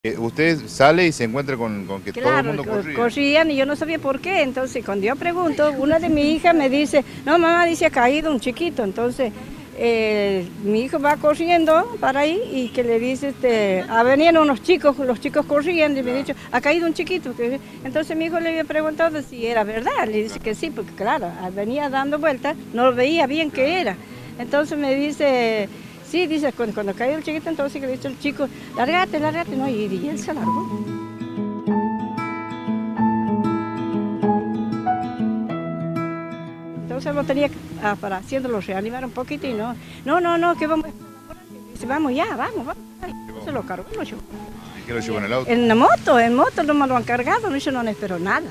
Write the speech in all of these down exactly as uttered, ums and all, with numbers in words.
Eh, Usted sale y se encuentra con, con que todo el Claro, mundo co- corría. corrían y yo no sabía por qué. Entonces, cuando yo pregunto, una de mis hijas me dice, no, mamá, dice, ha caído un chiquito. Entonces, eh, mi hijo va corriendo para ahí y que le dice, este, ah, venían unos chicos, los chicos corriendo y me dice, ha caído un chiquito. Que- Entonces, mi hijo le había preguntado si era verdad. Le dice que sí, porque claro, ah, venía dando vueltas, no veía bien qué era. Entonces me dice... Sí, dice, cuando, cuando cayó el chiquito, entonces que le dice el chico, lárgate, lárgate, no, y, y él se largó. Entonces lo tenía que, ah, para haciéndolo reanimar un poquito y no, no, no, no, que vamos, dice, vamos ya, vamos, vamos. Ay, se lo cargó, lo llevó. ¿Y qué lo llevó en el auto? En la moto, en moto no me lo han cargado, no, yo no espero nada.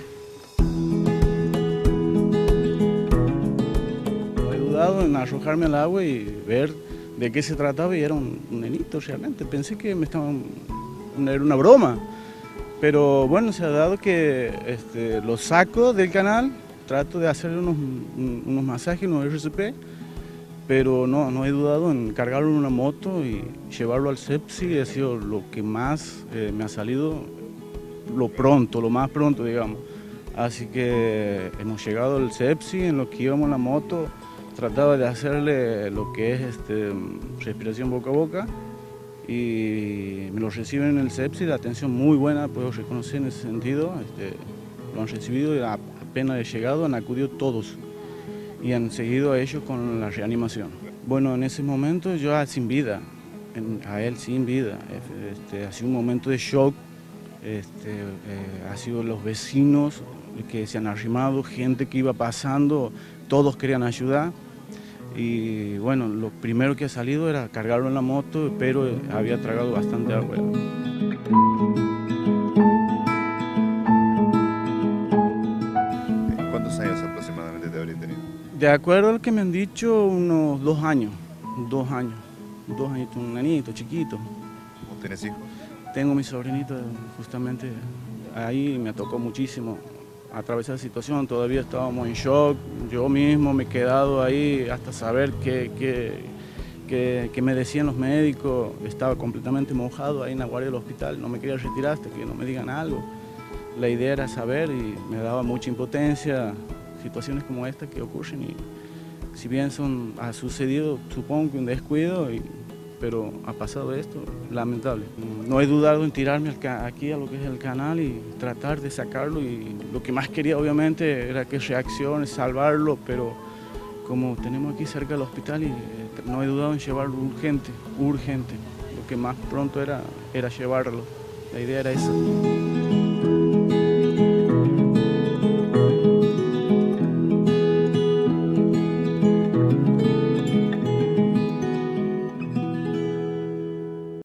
No he dudado en arrojarme al agua y ver de qué se trataba y era un, un nenito realmente. Pensé que me estaban, era una broma, pero bueno, se ha dado que este, lo saco del canal, trato de hacerle unos, unos masajes, unos R C P, pero no, no he dudado en cargarlo en una moto y llevarlo al Cepsi. Ha sido lo que más eh, me ha salido, lo pronto, lo más pronto, digamos. Así que hemos llegado al Cepsi, en lo que íbamos en la moto, trataba de hacerle lo que es este, respiración boca a boca y me lo reciben en el Cepsi, la atención muy buena, puedo reconocer en ese sentido, este, lo han recibido y apenas he llegado han acudido todos y han seguido a ellos con la reanimación. Bueno, en ese momento yo sin vida, en, a él sin vida, este, ha sido un momento de shock, este, eh, ha sido los vecinos que se han arrimado, gente que iba pasando, todos querían ayudar. Y bueno, lo primero que ha salido era cargarlo en la moto, pero había tragado bastante agua. ¿Cuántos años aproximadamente te habría tenido? De acuerdo a lo que me han dicho, unos dos años, dos años, dos añitos, un nanito chiquito. ¿Vos tenés hijos? Tengo mi sobrinito justamente ahí, me tocó muchísimo atravesar la situación, todavía estábamos en shock, yo mismo me he quedado ahí hasta saber qué, qué, qué, qué me decían los médicos, estaba completamente mojado ahí en la guardia del hospital, no me quería retirar hasta que no me digan algo. La idea era saber y me daba mucha impotencia situaciones como esta que ocurren y si bien son, ha sucedido supongo que un descuido, y, pero ha pasado esto, lamentable. No he dudado en tirarme aquí a lo que es el canal y tratar de sacarlo y lo que más quería obviamente era que reaccione, salvarlo, pero como tenemos aquí cerca del hospital y eh, no he dudado en llevarlo urgente, urgente. Lo que más pronto era, era llevarlo, la idea era esa.